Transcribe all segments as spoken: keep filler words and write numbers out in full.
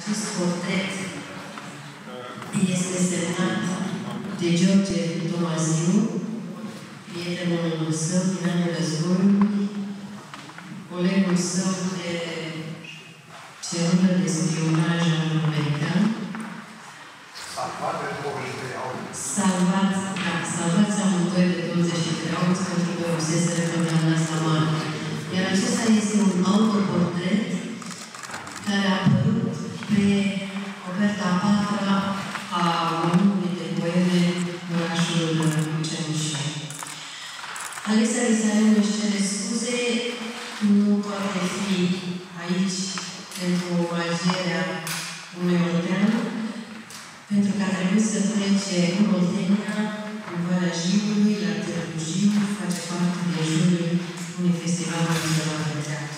Acest portret este semnat de George Tomaziu, prietenul său din anii războiului, colegul său de celulă de spionaj american. Salvat de douăzeci și trei august. Salvat, da, salvați amândoi de douăzeci și trei august pentru că fuseseră condamnați la moarte. Iar acesta este un autoportret care a apărut pe oferta a patra a volumului de poeme Orașul Cenușei. Alexia Lisarion își cere scuze, nu poate fi aici pentru omagierea unui oltean, pentru că a trebuit să plece în Oltenia, în Valea Jiului, la Târgu Jiu, face parte din jurul unui festival național de teatru.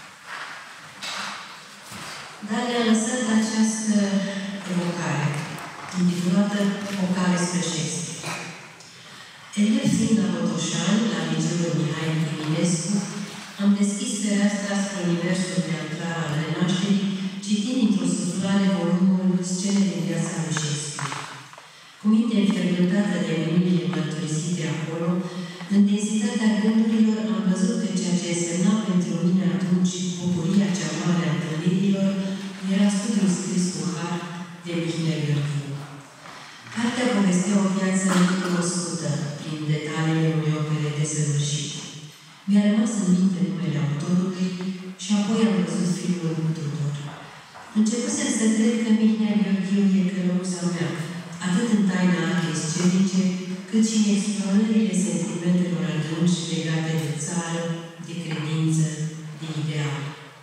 Dar ne-a lăsat această evocare, intitulată O cale spre Shakespeare. Elev fiind la Botoșani, la liceul Mihai Eminescu, am deschis fereastra spre universul teatral al renașterii, citind într-o suflare volumul Scene din viața lui Shakespeare. Cu minte înfierbântată de minunile mărturisite acolo, în densitatea gândurilor am văzut că ceea ce însemna pentru mine atunci bucuria cea mare a întâlnirilor era studiul scris cu har de Mihnea Gheorghiu. Cartea povestea o viață necunoscută prin detaliile unei opere desăvârșite. Mi-a rămas în minte numele autorului și apoi am văzut filmul Tudor. Începusem să cred că Mihnea Gheorghiu e călăuța mea, atât în taina artei scenice, cât și în explorările sentimentelor adânci legate de țară, de credință, de ideal.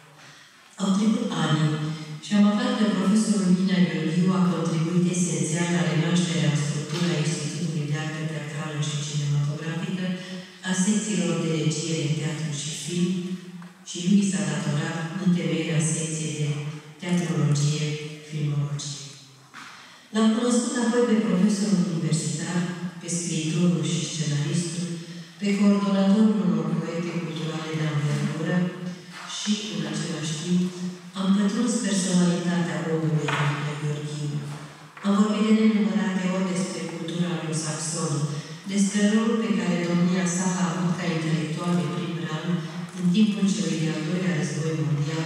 Au trecut ani și am aflat că profesorul Mihnea Gheorghiu a contribuit esențial la renașterea în structura Institutului de Artă Teatrală și Cinematografică, a secțiilor de regie de teatru și film, și lui s-a datorat întemeierea secției de teatrologie, filmologie. L-am cunoscut apoi pe profesorul universitar, pe scriitorul și scenaristul, pe coordonatorul unor proiecte culturale de anvergură și, în același timp, am pătruns personalitatea omului Mihnea Gheorghiu. Am vorbit de nenumărate ori despre cultura anglosaxonă, despre rolul pe care domnia sa a avut ca intelectual de prim rang în timpul celui de-al doilea război mondial,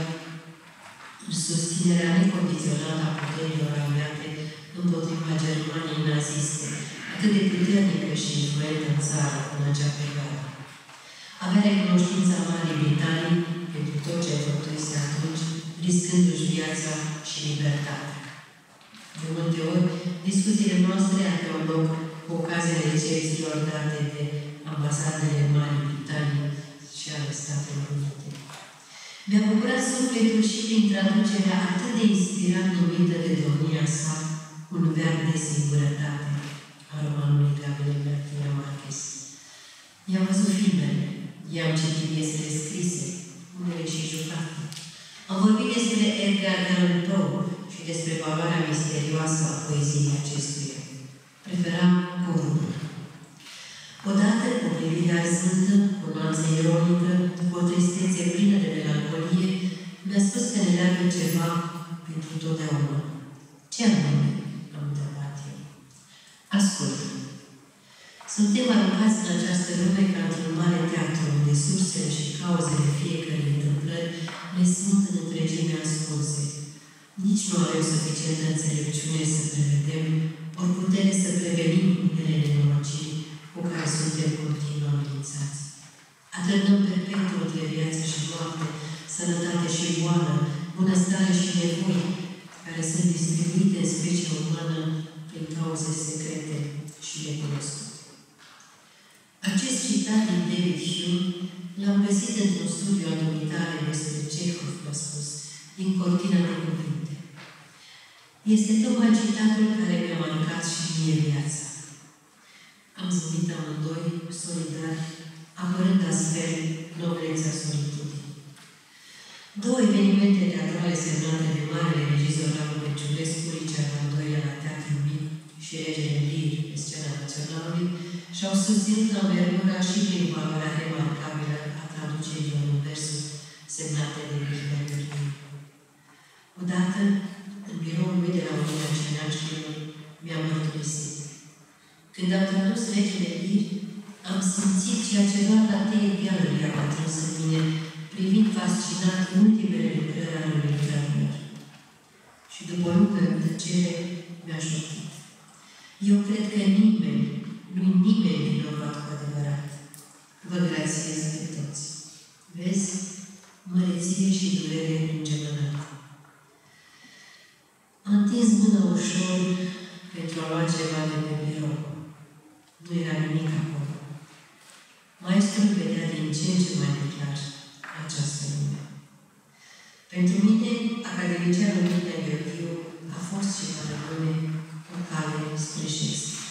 în susținerea necondiționată a puterilor aliate împotriva Germaniei naziste, atât de puternică și influentă în țară în acea perioadă. Avea recunoștința Marii Britanii pentru tot ce făptuise atunci, riscându-și viața și libertatea. De multe ori, discuțiile noastre aveau loc cu ocazia recepțiilor date de ambasadele Marii Britanii și ale Statelor Unite. Mi-a bucurat sufletul și prin traducerea atât de inspirat numită de domnia sa, Un veac de singurătate, a romanului Gabriel García Márquez. I-am văzut filmele, i-am citit piesele scrise, unele și jucate. Am vorbit despre Edgar Allan Poe și despre valoarea misterioasă a poeziei acestuia. Preferam corul. Odată, cu privirea arzândă, cu nuanță ironică, cu o tristețe plină de melancolie, mi-a spus că ne leagă ceva pentru totdeauna. Ce anume? Am întrebat eu. Ascultă. Suntem aruncați în această lume ca într-un mare teatru, unde sursele și cauzele fiecărei întâmplări ne sunt în întregime ascunse. Nici nu avem suficientă înțelepciune să prevedem, ori putere să prevenim unele nenorociri cu care suntem continuu amenințați. Atârnăm perpetu între viață și moarte, sănătate și boală, bunăstare și nevoi, care sunt distribuite în specie umană prin cauze secrete și necunoscute. Acest citat din David Hume l-am găsit într-un studiu al dumitare despre Cehov, mi-a spus, din cortina de cuvinte. Este tocmai citatul care mi-a marcat și mie viața. Am zâmbit amândoi, solidari, apărând astfel noblețea solitudinii. Două evenimente teatrale semnate de marele regizor Radu Beciulescu, cel de-al doilea la Teatrul Mic și Regele Lir pe scena naționalului, și-au susținut anvergura și prin valoarea remarcabilă a traducerilor în versuri semnate de Mihnea Gheorghiu. Odată, în lui de la Uniunea Cineaștilor mi-a mărturisit. Când am tradus Rechile Liri, am simțit ceea ce doar tateie pianului a atras în mine, privind fascinat ultimele lucrări ale lui literatur. Și după o lungă tăcere, mi-a șoptit. Eu cred că nimeni, nu-i nimeni vinovat cu adevărat. Vă grațiez pe toți. Vezi? Măreție și durere îngemănată. A întins mâna ușor pentru a lua ceva de pe birou. Nu era nimic acolo. Maestrul vedea din ce în ce mai clar această lume. Pentru mine, academicianul Mircea Gheorghiu a fost și mai rămâne o cale spre Shakespeare.